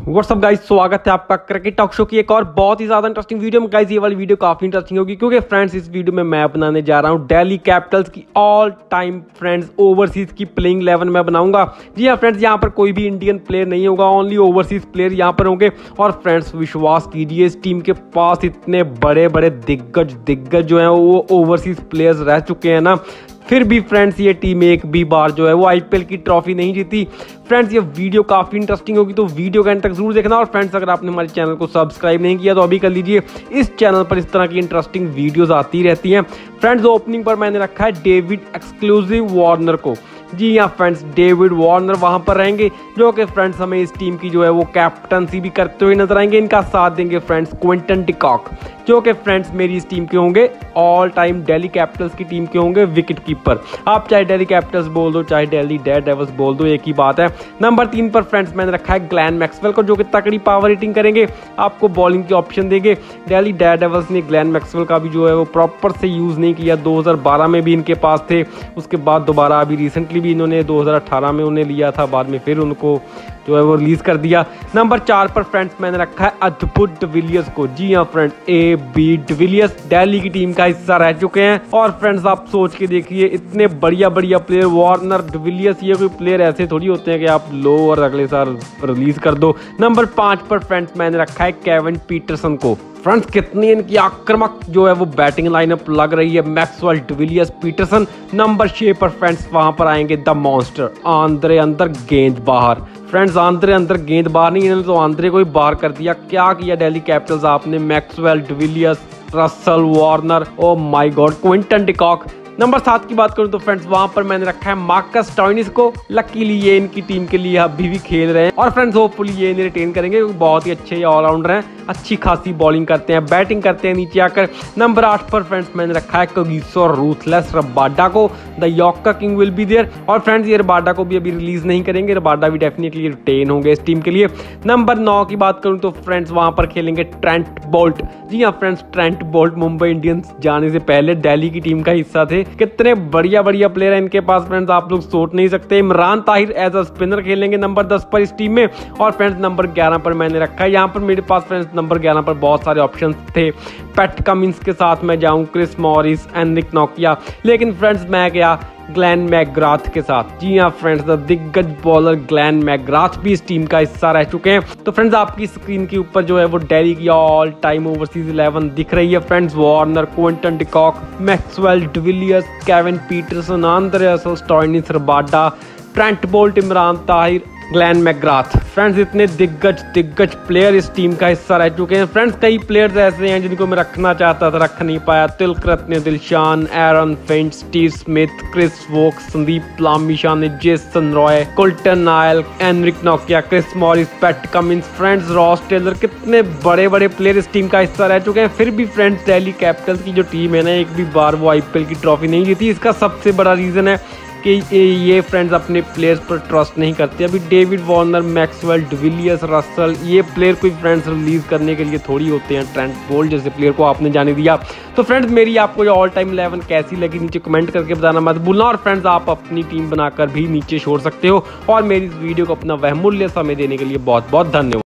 WhatsApp guys, स्वागत है आपका क्रिकेट टॉक शो की एक और बहुत ही ज्यादा इंटरेस्टिंग वीडियो में। गाइस ये वाली वीडियो काफी इंटरेस्टिंग होगी क्योंकि फ्रेंड्स इस वीडियो में मैं बनाने जा रहा हूं दिल्ली कैपिटल्स की ऑल टाइम फ्रेंड्स ओवरसीज की प्लेइंग 11 मैं बनाऊंगा। जी हाँ फ्रेंड्स, यहाँ पर कोई भी इंडियन प्लेयर नहीं होगा, ओनली ओवरसीज प्लेयर यहाँ पर होंगे। और फ्रेंड्स विश्वास कीजिए, इस टीम के पास इतने बड़े बड़े दिग्गज जो है वो ओवरसीज प्लेयर्स रह चुके हैं ना, फिर भी फ्रेंड्स ये टीम एक भी बार जो है वो आईपीएल की ट्रॉफी नहीं जीती। फ्रेंड्स ये वीडियो काफ़ी इंटरेस्टिंग होगी, तो वीडियो के एंड तक जरूर देखना। और फ्रेंड्स अगर आपने हमारे चैनल को सब्सक्राइब नहीं किया तो अभी कर लीजिए, इस चैनल पर इस तरह की इंटरेस्टिंग वीडियोस आती रहती हैं। फ्रेंड्स ओपनिंग पर मैंने रखा है डेविड एक्सक्लूसिव वार्नर को। जी हाँ फ्रेंड्स, डेविड वार्नर वहां पर रहेंगे, जो कि फ्रेंड्स हमें इस टीम की जो है वो कैप्टनसी भी करते हुए नजर आएंगे। इनका साथ देंगे फ्रेंड्स क्विंटन डिकॉक, जो कि फ्रेंड्स मेरी इस टीम के होंगे ऑल टाइम दिल्ली कैपिटल्स की टीम के होंगे विकेट कीपर। आप चाहे दिल्ली कैपिटल्स बोल दो चाहे दिल्ली डेयरडेविल्स बोल दो, एक ही बात है। नंबर 3 पर फ्रेंड्स मैंने रखा है ग्लेन मैक्सवेल को, जो कि तकड़ी पावर हिटिंग करेंगे, आपको बॉलिंग की ऑप्शन देंगे। दिल्ली डेयरडेविल्स ने ग्लेन मैक्सवेल का भी जो है वो प्रॉपर से यूज़ नहीं किया। 2012 में भी इनके पास थे, उसके बाद दोबारा अभी रिसेंटली भी इन्होंने 2018 में उन्हें लिया था, बाद में फिर उनको जो है वो रिलीज कर दिया। नंबर 4 पर फ्रेंड्स मैंने रखा है अद्भुत डिविलियर्स को। जी हाँ फ्रेंड्स, AB डिविलियर्स दिल्ली की टीम का हिस्सा रह चुके हैं। और फ्रेंड्स आप सोच के देखिए, इतने बढ़िया प्लेयर वार्नर डिविलियर्स, ये कोई प्लेयर ऐसे थोड़ी होते हैं कि आप लो और अगले साल रिलीज कर दो। नंबर 5 पर फ्रेंड्स मैंने रखा है केविन पीटरसन को। फ्रेंड्स कितनी इनकी आक्रामक जो है वो बैटिंग लाइनअप लग रही है, मैक्सवेल, डिविलियर्स, पीटरसन। नंबर 6 पर फ्रेंड्स वहां पर आएंगे द मॉन्स्टर, आंद्रे अंदर गेंद बाहर। फ्रेंड्स आंद्रे अंदर गेंद बाहर नहीं, इन्होंने तो आंद्रे को ही बाहर कर दिया। क्या किया दिल्ली कैपिटल्स आपने, Maxwell, de Villiers, Russell, Warner, oh my god, Quinton de Kock. Number 7 की बात करूं तो फ्रेंड्स वहां पर मैंने रखा है मार्कस स्टोइनिस को। लकीली ये इनकी टीम के लिए अभी भी खेल रहे हैं और फ्रेंड्स होपफुली ये इन्हें रिटेन करेंगे, बहुत ही अच्छे ऑलराउंडर हैं, अच्छी खासी बॉलिंग करते हैं, बैटिंग करते हैं नीचे आकर। नंबर 8 पर फ्रेंड्स मैंने रखा है कगिसो रूथलेस रबाडा को, the yorker king will be there. और फ्रेंड्स ये रबाडा को भी अभी रिलीज नहीं करेंगे, रबाडा भी डेफिनेटली रिटेन होंगे इस टीम के लिए। नंबर 9 की बात करूं तो फ्रेंड्स वहां पर खेलेंगे ट्रेंट बोल्ट। जी हाँ friends, Trent Boult Mumbai Indians जाने से पहले दिल्ली की टीम का हिस्सा थे। कितने बढ़िया प्लेयर है इनके पास फ्रेंड्स, आप लोग सोच नहीं सकते। Imran Tahir as a spinner खेलेंगे नंबर 10 पर इस टीम में। और फ्रेंड्स नंबर 11 पर मैंने रखा है, यहाँ पर मेरे पास फ्रेंड्स नंबर 11 पर बहुत सारे ऑप्शंस थे। पैट कमिंस के साथ मैं जाऊं, क्रिस मॉरिस, एनरिक नोकिया, लेकिन फ्रेंड्स मैं गया ग्लेन मैकग्राथ के साथ। जी हाँ फ्रेंड्स, द दिग्गज बॉलर ग्लेन मैकग्राथ भी इस टीम का हिस्सा रह चुके हैं। तो फ्रेंड्स आपकी स्क्रीन के ऊपर जो है वो दिल्ली की ऑल टाइम ओवरसीज 11 दिख रही है। Friends Warner, Quinton de Kock, Maxwell, de Villiers, Kevin Pietersen, Andre Russell, Stoinis, Rabada, Trent Boult, Imran Tahir, Glenn McGrath. Friends इतने दिग्गज प्लेयर इस टीम का हिस्सा रह चुके हैं। फ्रेंड्स कई प्लेयर्स ऐसे हैं जिनको मैं रखना चाहता था, रख नहीं पाया। Tillakaratne Dilshan, Aaron Finch, Steve Smith, Chris Woakes, Sandeep Lamichhane, Jason Roy, Coulter Nile, Anrich नोकिया, Chris Morris, Pat Cummins, friends Ross Taylor, कितने बड़े प्लेयर इस टीम का हिस्सा रह चुके हैं। फिर भी फ्रेंड्स दिल्ली कैपिटल्स की जो टीम है ना, एक भी बार वो आईपीएल की ट्रॉफी नहीं जीती। इसका सबसे बड़ा रीजन है कि ये फ्रेंड्स अपने प्लेयर्स पर ट्रस्ट नहीं करते। अभी David Warner, Maxwell, de Villiers, Russell, ये प्लेयर कोई फ्रेंड्स रिलीज करने के लिए थोड़ी होते हैं। ट्रेंट बोल्ट जैसे प्लेयर को आपने जाने दिया। तो फ्रेंड्स मेरी आपको ये ऑल टाइम 11 कैसी लगी नीचे कमेंट करके बताना मत भूलना। और फ्रेंड्स आप अपनी टीम बनाकर भी नीचे छोड़ सकते हो। और मेरी इस वीडियो को अपना वह मूल्य समय देने के लिए बहुत बहुत धन्यवाद।